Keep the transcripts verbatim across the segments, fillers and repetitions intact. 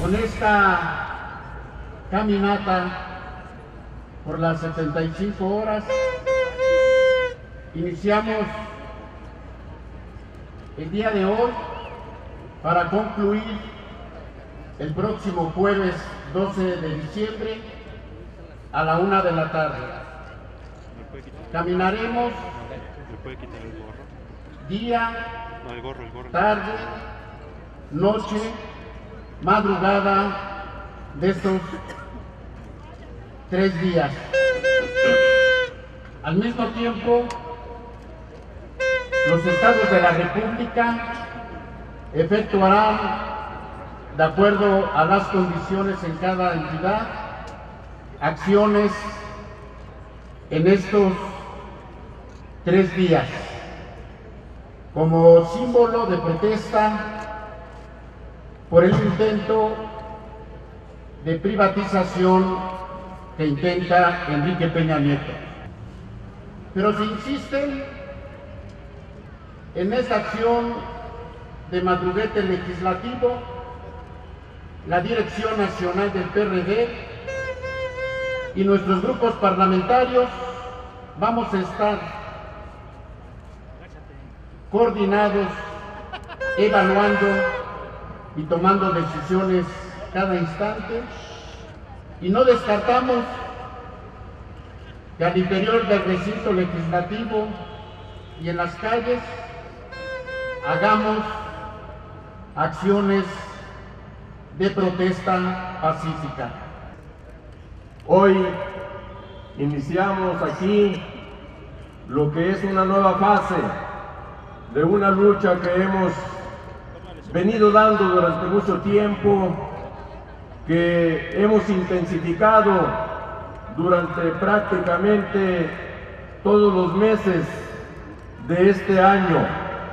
con esta caminata por las setenta y cinco horas. Iniciamos el día de hoy para concluir el próximo jueves doce de diciembre a la una de la tarde. Caminaremos día, tarde, noche, madrugada de estos tres días. Al mismo tiempo, los estados de la República efectuarán, de acuerdo a las condiciones en cada entidad, acciones en estos tres días como símbolo de protesta por el intento de privatización que intenta Enrique Peña Nieto. Pero se insisten en esta acción de madruguete legislativo. La Dirección Nacional del P R D y nuestros grupos parlamentarios vamos a estar coordinados, evaluando y tomando decisiones cada instante, y no descartamos que al interior del recinto legislativo y en las calles hagamos acciones de protesta pacífica. Hoy iniciamos aquí lo que es una nueva fase de una lucha que hemos venido dando durante mucho tiempo, que hemos intensificado durante prácticamente todos los meses de este año.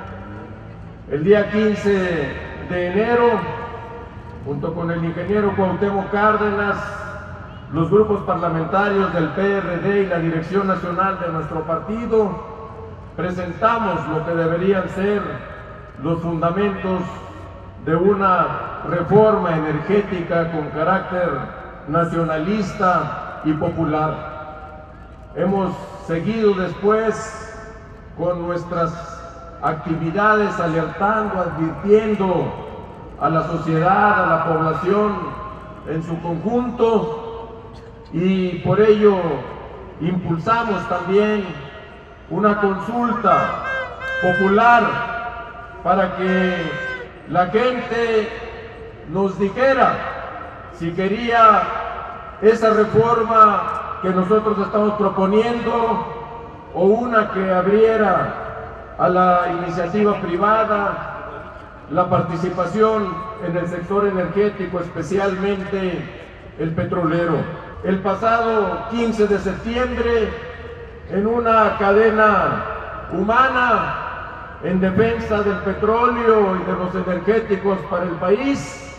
El día quince de enero, junto con el ingeniero Cuauhtémoc Cárdenas, los grupos parlamentarios del P R D y la Dirección Nacional de nuestro partido, presentamos lo que deberían ser los fundamentos de una reforma energética con carácter nacionalista y popular. Hemos seguido después con nuestras actividades alertando, advirtiendo a la sociedad, a la población en su conjunto, y por ello impulsamos también una consulta popular para que la gente nos dijera si quería esa reforma que nosotros estamos proponiendo o una que abriera a la iniciativa privada la participación en el sector energético, especialmente el petrolero. El pasado quince de septiembre, en una cadena humana en defensa del petróleo y de los energéticos para el país,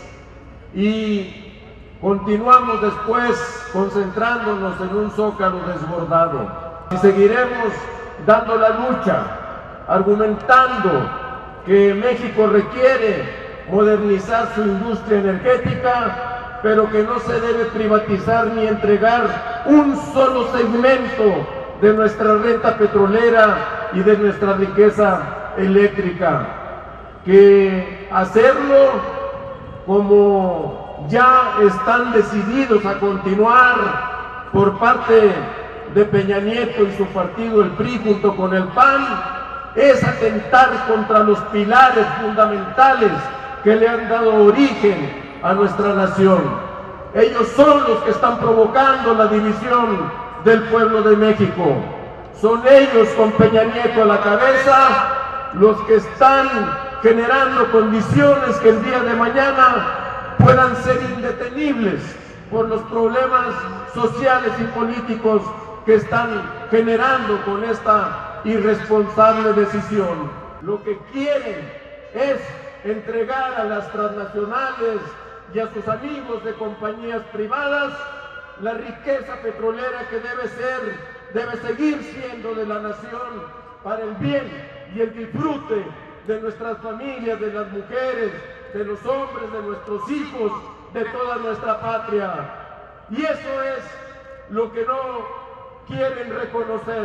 y continuamos después concentrándonos en un zócalo desbordado. Y seguiremos dando la lucha, argumentando que México requiere modernizar su industria energética, pero que no se debe privatizar ni entregar un solo segmento de nuestra renta petrolera y de nuestra riqueza eléctrica, que hacerlo como ya están decididos a continuar por parte de Peña Nieto y su partido, el P R I, junto con el P A N, es atentar contra los pilares fundamentales que le han dado origen a nuestra nación. Ellos son los que están provocando la división del pueblo de México. Son ellos, con Peña Nieto a la cabeza, los que están generando condiciones que el día de mañana puedan ser indetenibles por los problemas sociales y políticos que están generando con esta irresponsable decisión. Lo que quieren es entregar a las transnacionales y a sus amigos de compañías privadas la riqueza petrolera que debe ser, debe seguir siendo de la nación para el bien y el disfrute de nuestras familias, de las mujeres, de los hombres, de nuestros hijos de toda nuestra patria. Y eso es lo que no quieren reconocer.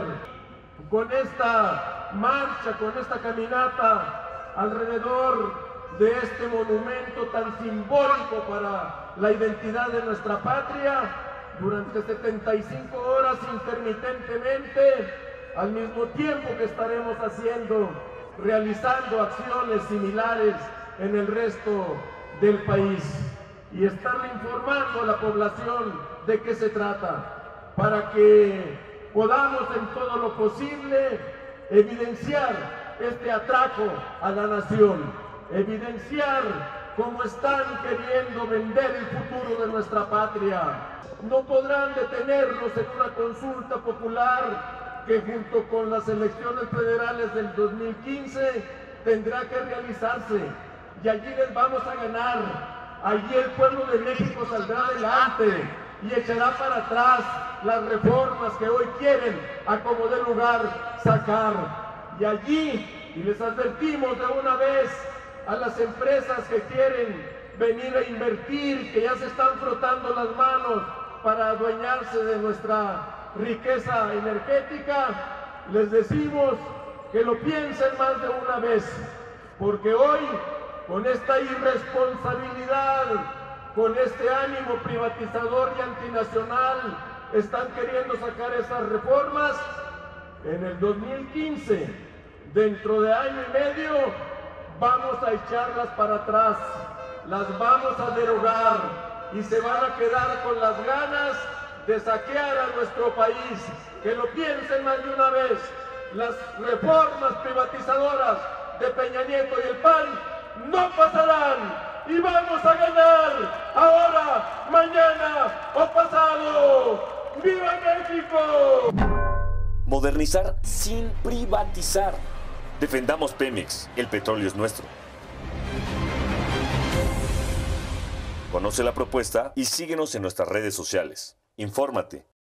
Con esta marcha, con esta caminata alrededor de este monumento tan simbólico para la identidad de nuestra patria, durante setenta y cinco horas intermitentemente, al mismo tiempo que estaremos haciendo, realizando acciones similares en el resto del país, y estarle informando a la población de qué se trata, para que podamos en todo lo posible evidenciar este atraco a la nación, evidenciar cómo están queriendo vender el futuro de nuestra patria. No podrán detenernos en una consulta popular que junto con las elecciones federales del dos mil quince tendrá que realizarse, y allí les vamos a ganar. Allí el pueblo de México saldrá adelante y echará para atrás las reformas que hoy quieren a como de lugar sacar. Y allí, y les advertimos de una vez a las empresas que quieren venir a invertir, que ya se están frotando las manos para adueñarse de nuestra riqueza energética, les decimos que lo piensen más de una vez, porque hoy, con esta irresponsabilidad, con este ánimo privatizador y antinacional, están queriendo sacar esas reformas. En el dos mil quince, dentro de año y medio, vamos a echarlas para atrás, las vamos a derogar y se van a quedar con las ganas de saquear a nuestro país. Que lo piensen más de una vez. Las reformas privatizadoras de Peña Nieto y el P A N no pasarán, y vamos a ganar ahora, mañana o pasado. ¡Viva México! Modernizar sin privatizar. Defendamos Pemex, el petróleo es nuestro. Conoce la propuesta y síguenos en nuestras redes sociales. Infórmate.